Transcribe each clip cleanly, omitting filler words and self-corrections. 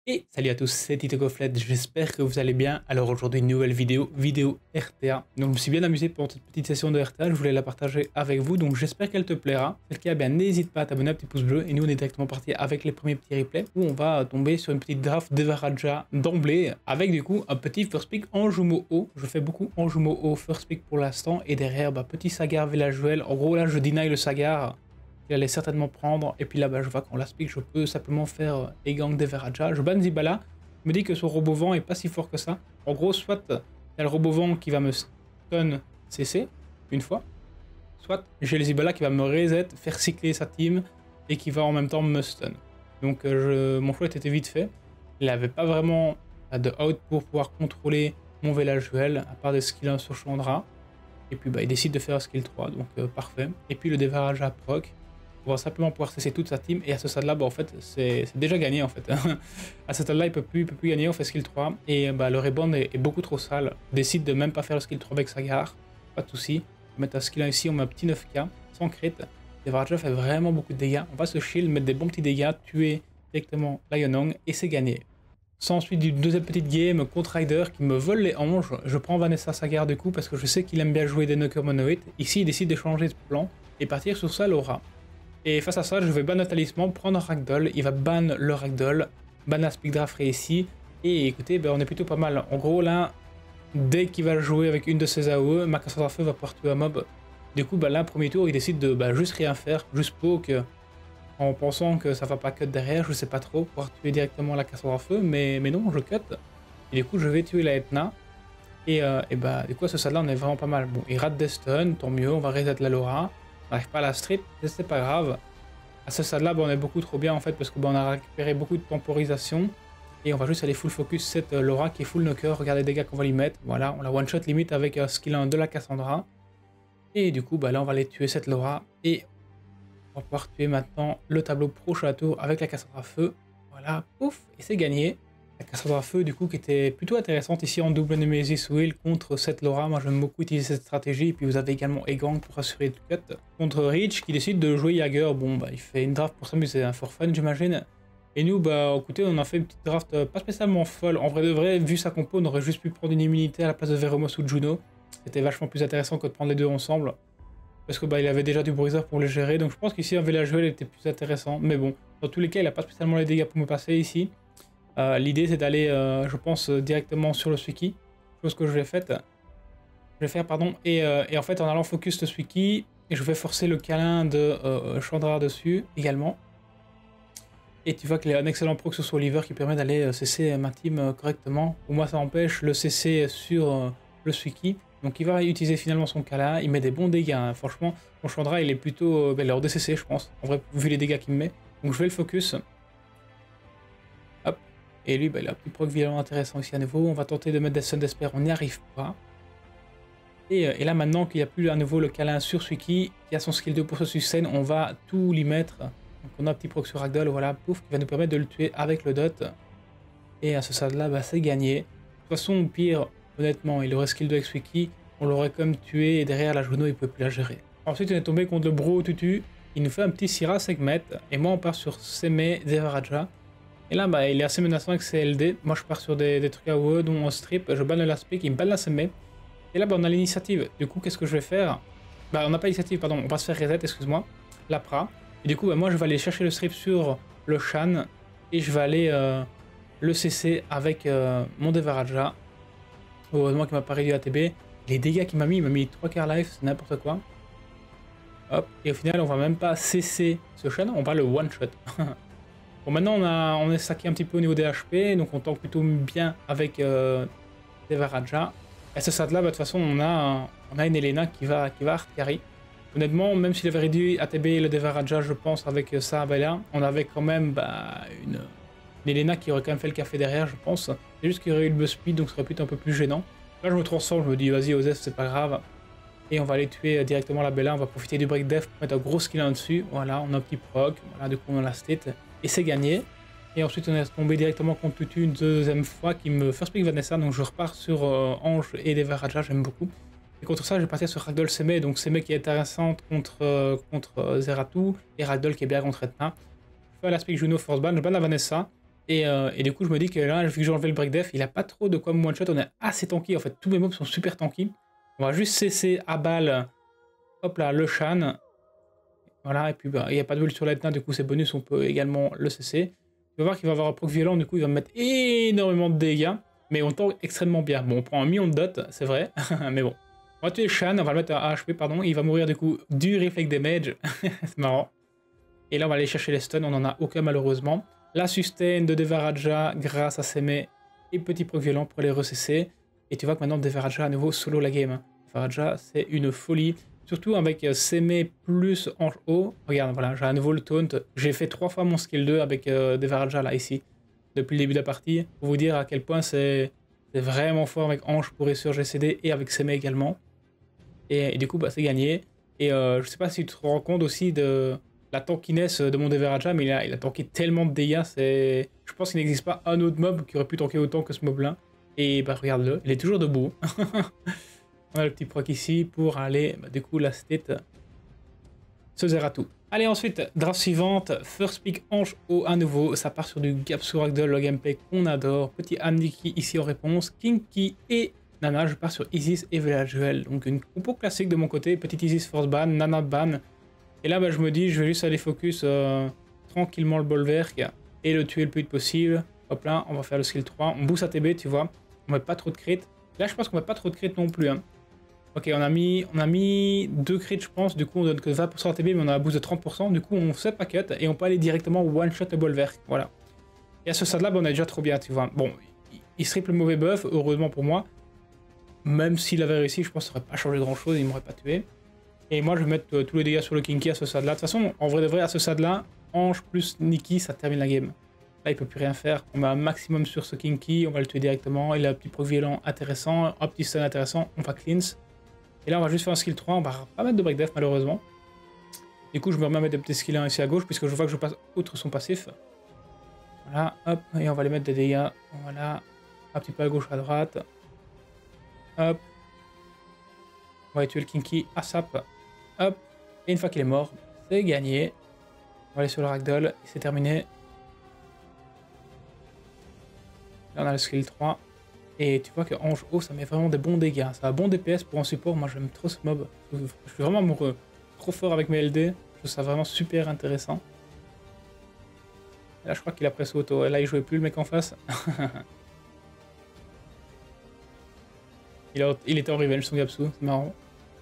Et salut à tous, c'est Tito Koflet, j'espère que vous allez bien. Alors aujourd'hui une nouvelle vidéo RTA. Donc je me suis bien amusé pendant cette petite session de RTA, je voulais la partager avec vous, donc j'espère qu'elle te plaira. Si c'est le cas, bien n'hésite pas à t'abonner, un petit pouce bleu, et nous on est directement parti avec les premiers petits replays, où on va tomber sur une petite draft d'Evaraja d'emblée, avec du coup un petit first pick en Jumo haut. Je fais beaucoup en Jumo haut first pick pour l'instant, et derrière, petit Sagar Villageoel. En gros là je deny le Sagar, il allait certainement prendre, et puis là je vois qu'en last pick je peux simplement faire Egang d'Evaraja. Je banne Zibala, je me dis que son Robovent est pas si fort que ça. En gros, soit il y a le Robovent qui va me stun CC une fois, soit j'ai le Zibala qui va me reset, faire cycler sa team et qui va en même temps me stun. Donc mon choix était vite fait. Il n'avait pas vraiment de out pour pouvoir contrôler mon Villageoel, à part des skills 1 sur Chandra. Et puis il décide de faire un skill 3, donc parfait. Et puis le Devaraja proc. On va simplement pouvoir cesser toute sa team, et à ce stade-là, en fait, c'est déjà gagné, en fait. À ce stade-là, il peut plus gagner, on fait skill 3, et le reborn est beaucoup trop sale. On décide de même pas faire le skill 3 avec Sagar, pas de soucis. On met un skill 1 ici, on met un petit 9k, sans crit. Devaraja fait vraiment beaucoup de dégâts. On va se shield, mettre des bons petits dégâts, tuer directement Lionong, et c'est gagné. Sans ensuite d'une deuxième petite game contre Ryder qui me vole les hanches, je prends Vanessa Sagar du coup parce que je sais qu'il aime bien jouer des knockers monoïdes. Ici, il décide de changer de plan et partir sur sa Laura. Et face à ça, je vais ban le talisman, prendre un ragdoll, il va ban le ragdoll, ban la speed draft ici, et écoutez, on est plutôt pas mal. En gros là, dès qu'il va jouer avec une de ses AOE, ma cassette à feu va pouvoir tuer un mob. Du coup là, premier tour, il décide de juste rien faire, juste poke, en pensant que ça va pas cut derrière, je sais pas trop, pouvoir tuer directement la cassette à feu, mais non, je cut. Et du coup, je vais tuer la Etna. Et du coup, à ce stade-là, on est vraiment pas mal. Bon, il rate des stuns, tant mieux, on va reset la Laura. On n'arrive pas à la strip, c'est pas grave. À ce stade-là, on est beaucoup trop bien en fait, parce que on a récupéré beaucoup de temporisation. Et on va juste aller full focus cette Laura qui est full knocker. Regardez les dégâts qu'on va lui mettre. Voilà, on la one-shot limite avec skill 1 de la Cassandra. Et du coup, là, on va aller tuer cette Laura. Et on va pouvoir tuer maintenant le tableau prochain tour avec la Cassandra feu. Voilà, pouf, et c'est gagné. La Cassandra feu, du coup, qui était plutôt intéressante ici en double Nemesis Will contre cette Laura. Moi, j'aime beaucoup utiliser cette stratégie. Et puis, vous avez également Egang pour assurer le cut. Contre Reach, qui décide de jouer Jagger. Bon, il fait une draft pour s'amuser, un for fun, j'imagine. Et nous, écoutez, on a fait une petite draft pas spécialement folle. En vrai de vrai, vu sa compo, on aurait juste pu prendre une immunité à la place de Veromos ou de Juno. C'était vachement plus intéressant que de prendre les deux ensemble. Parce que il avait déjà du bruiser pour le gérer. Donc, je pense qu'ici, un Villageoel était plus intéressant. Mais bon, dans tous les cas, il n'a pas spécialement les dégâts pour me passer ici. L'idée c'est d'aller, je pense, directement sur le Suiki, chose que je vais faire, et en fait en allant focus le Suiki, je vais forcer le câlin de Chandra dessus également. Et tu vois qu'il y a un excellent proc sur Oliver qui permet d'aller CC ma team correctement. Pour moi ça empêche le CC sur le Suiki, donc il va utiliser finalement son câlin, il met des bons dégâts, hein. Franchement, mon Chandra il est plutôt leur DCC je pense, en vrai vu les dégâts qu'il me met, donc je vais le focus. Et lui, il a un petit proc violent intéressant ici à nouveau. On va tenter de mettre des Sun d'Esper, on n'y arrive pas. Et là, maintenant qu'il n'y a plus à nouveau le câlin sur Suiki, qui a son skill 2 pour ce sustain, on va tout lui mettre. Donc on a un petit proc sur Ragdoll, voilà, pouf, qui va nous permettre de le tuer avec le dot. Et à ce stade-là, c'est gagné. De toute façon, au pire, honnêtement, il aurait skill 2 avec Suiki, on l'aurait comme tué, et derrière la Juno, il ne pouvait plus la gérer. Ensuite, on est tombé contre le Bro Tutu. Il nous fait un petit Syrah Segmet, et moi, on part sur Seme Devaraja. Et là, il est assez menaçant avec ses LD. Moi, je pars sur des trucs AOE, dont un strip. Je banne le last pick, il me banne la seme. Et là, on a l'initiative. Du coup, qu'est-ce que je vais faire? On n'a pas l'initiative, pardon. On va se faire reset, excuse-moi. L'Apra. Et du coup, moi, je vais aller chercher le strip sur le Shan. Et je vais aller le CC avec mon Devaraja. Heureusement qu'il m'a pas réduit ATB. Les dégâts qu'il m'a mis, il m'a mis 3 quarts life, c'est n'importe quoi. Hop. Et au final, on va même pas CC ce Shan, on va le one-shot. Bon, maintenant on est stacké un petit peu au niveau des HP, donc on tank plutôt bien avec Devaraja. À ce stade-là, de toute façon, on a une Elena qui va hard carry. Honnêtement, même s'il avait réduit ATB et le Devaraja, je pense, avec ça, là, on avait quand même une Elena qui aurait quand même fait le café derrière, je pense. C'est juste qu'il y aurait eu le buzz speed, donc ça aurait pu être un peu plus gênant. Là, je me transforme, je me dis, vas-y, Osef, c'est pas grave. Et on va aller tuer directement la Bella, on va profiter du break def pour mettre un gros skill en dessus. Voilà, on a un petit proc, voilà, du coup on a la state. Et c'est gagné. Et ensuite on est tombé directement contre Tutu une deuxième fois qui me first pick Vanessa, donc je repars sur Ange et Devaraja, j'aime beaucoup. Et contre ça je vais partir sur Ragdoll Seme, donc Seme qui est intéressante contre Zeratou, et Ragdoll qui est bien contre Etna. Je fais l'aspect Juno force ban, je banne la Vanessa, Et du coup, je me dis que là, vu que j'ai enlevé le break def, il a pas trop de quoi me one-shot. On est assez tanky, en fait. Tous mes mobs sont super tanky. On va juste cesser à balle, hop là, le Shan. Voilà, et puis bah, il n'y a pas de bulle sur l'Etna, du coup c'est bonus, on peut également le cesser. Tu vas voir qu'il va avoir un proc violent, du coup il va me mettre énormément de dégâts, mais on tank extrêmement bien. Bon, on prend un million de dot, c'est vrai, mais bon. On va tuer Shan, on va le mettre à HP, pardon, il va mourir du coup du reflect damage, c'est marrant. Et là on va aller chercher les stuns, on n'en a aucun malheureusement. La sustain de Devaraja grâce à Seme et petit proc violent pour les recesser. Et tu vois que maintenant Devaraja à nouveau solo la game. Devaraja c'est une folie. Surtout avec Seme plus Ange haut. Regarde, voilà, j'ai à nouveau le taunt. J'ai fait 3 fois mon skill 2 avec Devaraja là, ici, depuis le début de la partie. Pour vous dire à quel point c'est vraiment fort avec Ange pour réussir GCD et avec Seme également. Et du coup, bah, c'est gagné. Et je sais pas si tu te rends compte aussi de la tankiness de mon Devaraja, mais il a tanké tellement de dégâts. Je pense qu'il n'existe pas un autre mob qui aurait pu tanker autant que ce mob-là. Et bah, regarde-le, il est toujours debout. On a le petit proc ici pour aller, bah, du coup, la state se Zeratou. Allez, ensuite, draft suivante, first pick Ange haut à nouveau. Ça part sur du Gapsu Ragdoll, le gameplay qu'on adore. Petit Aniki ici en réponse. Kinky et Nana, je pars sur Isis et Velajuel. Donc une compo classique de mon côté. Petit Isis force ban, Nana ban. Et là, bah, je me dis, je vais juste aller focus tranquillement le Bolverk et le tuer le plus vite possible. Hop là, on va faire le skill 3. On boost ATB, tu vois. On met pas trop de crit. Là, je pense qu'on met pas trop de crit non plus. Hein. Ok, on a mis 2 crits, je pense. Du coup, on donne que 20% ATB, mais on a un boost de 30%. Du coup, on fait pas cut et on peut aller directement one-shot le Bolverk. Voilà. Et à ce stade-là, bah, on est déjà trop bien, tu vois. Bon, il strip le mauvais buff, heureusement pour moi. Même s'il avait réussi, je pense que ça aurait pas changé grand-chose, il m'aurait pas tué. Et moi, je vais mettre tous les dégâts sur le Kinky à ce stade-là. De toute façon, en vrai de vrai, à ce stade-là, Ange plus Nikki, ça termine la game. Là, il peut plus rien faire. On met un maximum sur ce Kinky, on va le tuer directement. Il a un petit proc violent intéressant, un petit stun intéressant, on va cleanse. Et là, on va juste faire un skill 3, on va pas mettre de break def malheureusement. Du coup, je me remets à mettre des petits skills 1 ici à gauche, puisque je vois que je passe outre son passif. Voilà, hop, et on va les mettre des dégâts. Voilà, un petit peu à gauche, à droite. Hop. On va tuer le Kinky à sap. Hop. Et une fois qu'il est mort, c'est gagné. On va aller sur le ragdoll, et c'est terminé. Là, on a le skill 3. Et tu vois que Ange haut, ça met vraiment des bons dégâts. Ça a bon DPS pour un support. Moi, j'aime trop ce mob. Je suis vraiment amoureux. Trop fort avec mes LD. Je trouve ça vraiment super intéressant. Et là, je crois qu'il a pressé auto. Et là, il jouait plus le mec en face. il était en revenge, son Gapsu. C'est marrant.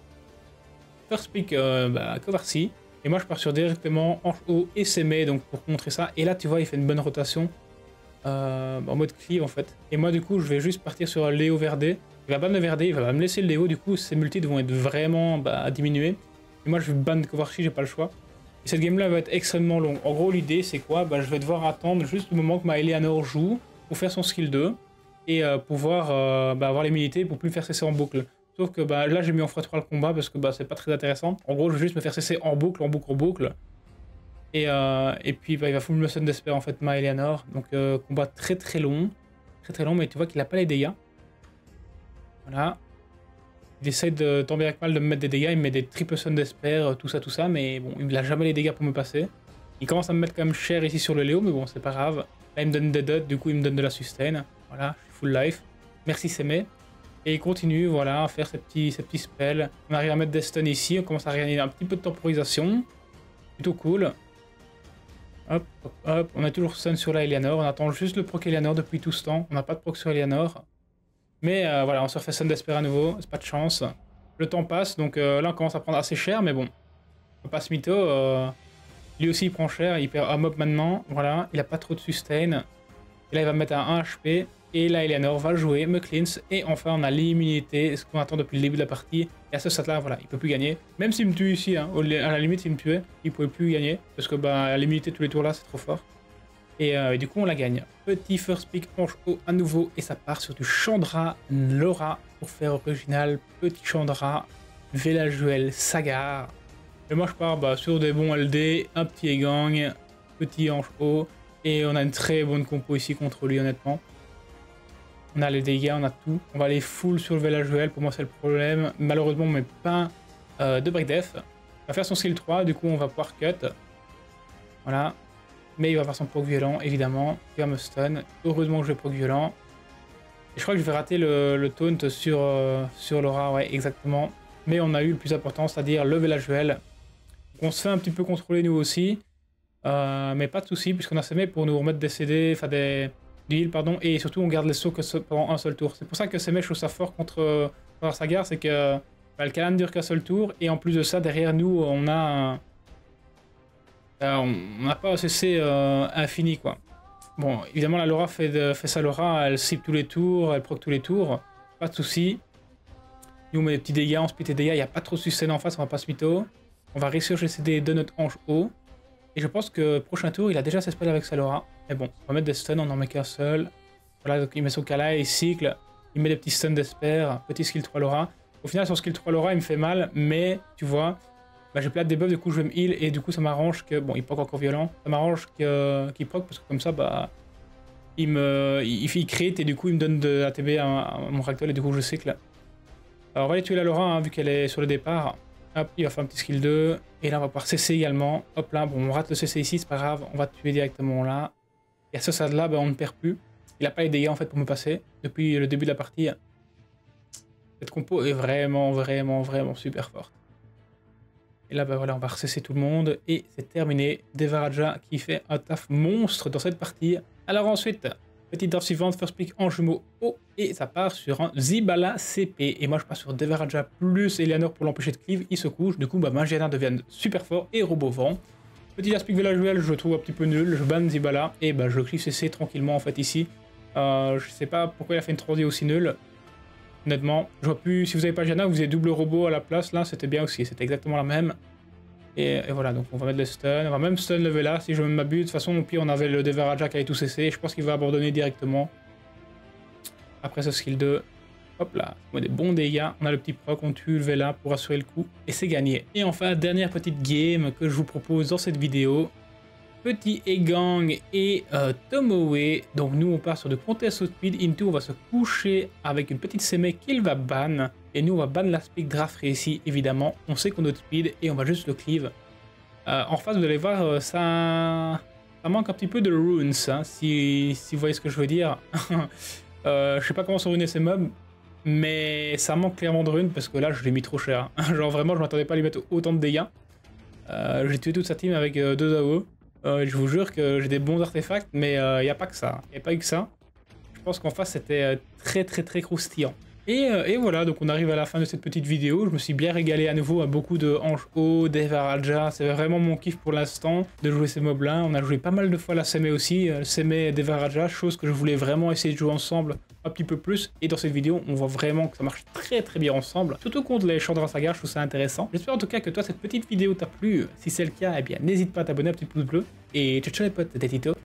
First pick, Kovarsi. Et moi, je pars sur directement Ange haut et Seme. Donc, pour contrer ça. Et là, tu vois, il fait une bonne rotation. En mode cleave en fait. Et moi du coup je vais juste partir sur Léo Verdé. Il va ban le Verdé, il va me laisser le Léo, du coup ses multis vont être vraiment diminués. Et moi je vais ban Kovarchi, j'ai pas le choix. Et cette game là va être extrêmement longue. En gros l'idée c'est quoi, je vais devoir attendre juste le moment que ma Eleanor joue pour faire son skill 2 et pouvoir avoir les militaires pour plus me faire cesser en boucle. Sauf que là j'ai mis en x3 le combat parce que c'est pas très intéressant. En gros je vais juste me faire cesser en boucle, en boucle, en boucle. Et puis il va full me stun d'espère en fait ma Eleanor. Donc combat très très long. Très long, mais tu vois qu'il a pas les dégâts. Voilà. Il essaie de tomber avec mal de me mettre des dégâts, il me met des triple stun d'espère, tout ça, mais bon, il a jamais les dégâts pour me passer. Il commence à me mettre quand même cher ici sur le Léo, mais bon, c'est pas grave. Là il me donne des dots, du coup il me donne de la sustain. Voilà, je suis full life. Merci Seme. Et il continue, voilà, à faire ces petits spells. On arrive à mettre des stuns ici, on commence à gagner un petit peu de temporisation. Plutôt cool. Hop, hop, hop, on a toujours stun sur la Eleanor, on attend juste le proc Eleanor depuis tout ce temps, on n'a pas de proc sur Eleanor. Mais voilà, on se refait stun d'espère à nouveau, c'est pas de chance. Le temps passe, donc là on commence à prendre assez cher, mais bon. On peut pas se mytho, lui aussi il prend cher, il perd un mob maintenant, voilà, il a pas trop de sustain. Et là il va me mettre à 1 HP, et là Eleanor va jouer, me cleanse, et enfin on a l'immunité, ce qu'on attend depuis le début de la partie. Et à ce stade-là, voilà, il peut plus gagner. Même s'il me tue ici, hein, à la limite s'il me tuait, il pouvait plus gagner, parce que l'immunité tous les tours là c'est trop fort. Et du coup on la gagne. Petit first pick Ange haut à nouveau, et ça part sur du Chandra Laura pour faire original. Petit Chandra, Velajuel, Sagar. Et moi je pars sur des bons LD, un petit gang, petit Ange haut, et on a une très bonne compo ici contre lui honnêtement. On a les dégâts, on a tout. On va aller full sur le Velajuel, pour moi c'est le problème. Malheureusement on met pas de break def. On va faire son skill 3, du coup on va pouvoir cut. Voilà. mais il va avoir son proc violent, évidemment, il va me stun. Heureusement que je vais proc violent. Et je crois que je vais rater le taunt sur Laura, ouais, exactement. Mais on a eu le plus important, c'est-à-dire le village. On se fait un petit peu contrôler nous aussi, mais pas de soucis, puisqu'on a semé pour nous remettre des CD, enfin du heal, pardon, et surtout on garde les sauts pendant un seul tour. C'est pour ça que semé, je trouve ça fort contre Sagar, c'est que le Kalan dure qu'un seul tour, et en plus de ça, derrière nous, on a on n'a pas un CC infini, quoi. Bon, évidemment, la Laura fait sa Laura, elle cible tous les tours, elle proc tous les tours, pas de soucis. Nous, on met des petits dégâts, on split les dégâts, il n'y a pas trop de succès en face, on va pas se mytho. On va réussir les CD de notre hanche haut. Et je pense que prochain tour, il a déjà ses spells avec sa Laura. Mais bon, on va mettre des stuns, on n'en met qu'un seul. Voilà, donc il met son Kala, il cycle, il met des petits stuns d'Esper, petit skill 3 Laura. Au final, son skill 3 Laura, il me fait mal, mais tu vois, bah, j'ai plein de debuff, du coup je vais me heal, et du coup ça m'arrange que... Bon, il proc encore violent, ça m'arrange qu'il proc, parce que comme ça, bah... Il crit, et du coup il me donne de ATB à mon Ragdoll, et du coup je cycle. Alors on va aller tuer la Laura, hein, vu qu'elle est sur le départ. Hop, il va faire un petit skill 2. Et là, on va pouvoir CC également. Hop là, bon, on rate le CC ici, c'est pas grave. On va tuer directement là. Et à ce stade-là, ben, on ne perd plus. Il n'a pas les dégâts en fait pour me passer depuis le début de la partie. Cette compo est vraiment, vraiment, vraiment super forte. Et là, ben voilà, on va recesser tout le monde. Et c'est terminé. Devaraja qui fait un taf monstre dans cette partie. Alors ensuite, petite danse suivante, first pick en jumeau haut. Et ça part sur un Zibala CP. Et moi, je passe sur Devaraja plus Eleanor pour l'empêcher de cleave. Il se couche. Du coup, bah, Magiana devient super fort et robot vent. Petit aspect villageois, je le trouve un petit peu nul. Je banne Zibala. Et bah, je cleave CC tranquillement en fait ici. Je sais pas pourquoi il a fait une transi aussi nulle. Honnêtement, je vois plus. Si vous avez pas Magiana, vous avez double robot à la place. Là, c'était bien aussi. C'était exactement la même. Et voilà, donc on va mettre le stun. On va même stun lever là si je me m'abuse. De toute façon, au pire, on avait le Devaraja qui avait tout cessé. Je pense qu'il va abandonner directement. Après ce skill 2, hop là, on met des bons dégâts, on a le petit proc, on tue le Vela pour assurer le coup, et c'est gagné. Et enfin, dernière petite game que je vous propose dans cette vidéo, petit Egang et Tomoe. Donc nous on part sur de contest au speed, Into on va se coucher avec une petite Seme qu'il va ban, et nous on va ban la speed draft ici évidemment, on sait qu'on a notre speed, et on va juste le cleave. En face vous allez voir, ça manque un petit peu de runes, hein, si vous voyez ce que je veux dire. Je sais pas comment sont runés ces mobs, mais ça manque clairement de runes parce que là je l'ai mis trop cher. Genre vraiment je m'attendais pas à lui mettre autant de dégâts. J'ai tué toute sa team avec 2 AOE. Je vous jure que j'ai des bons artefacts, mais il n'y a pas que ça. Il n'y a pas eu que ça. Je pense qu'en face c'était très croustillant. Et voilà, donc on arrive à la fin de cette petite vidéo. Je me suis bien régalé à nouveau à beaucoup de hanches haut, Devaraja. C'est vraiment mon kiff pour l'instant de jouer ces mobs là. On a joué pas mal de fois la Seme aussi, Seme et Devaraja, chose que je voulais vraiment essayer de jouer ensemble un petit peu plus. Et dans cette vidéo, on voit vraiment que ça marche très bien ensemble. Surtout contre les Chandra Saga, je trouve ça intéressant. J'espère en tout cas que toi, cette petite vidéo t'a plu. Si c'est le cas, eh bien n'hésite pas à t'abonner, un petit pouce bleu. Et ciao les potes, c'était Tito.